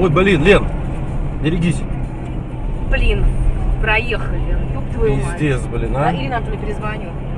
Ой, блин, Лен, берегись. Блин, проехали. Ёб твою мать. Пиздец, блин, а. Ирина Анатольевна, перезвоню.